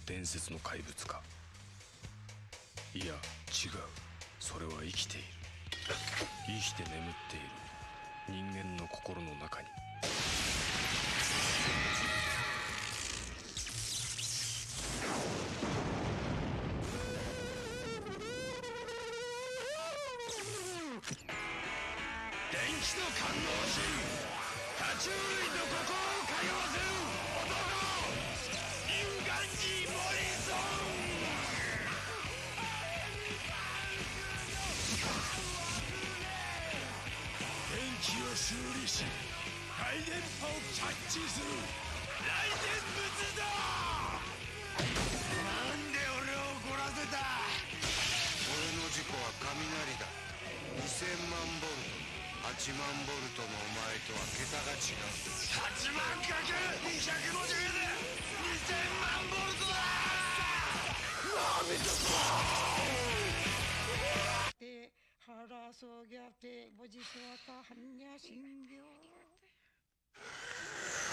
伝説の怪物か。いや違う、それは生きている。生きて眠っている人間の心の中に。 電気の感動し爬虫類の心を通わせる男、インガンジー・モリソン。電気を修理し回電波をキャッチする来電物だ。なんで俺を怒らせた。 俺の事故は雷だ。2000万ボルト、8万ボルトのお前とは桁が違う。 8万かける250で2000万ボルトだ。 腹속에 앞에 뭐지 수학과 한야 신경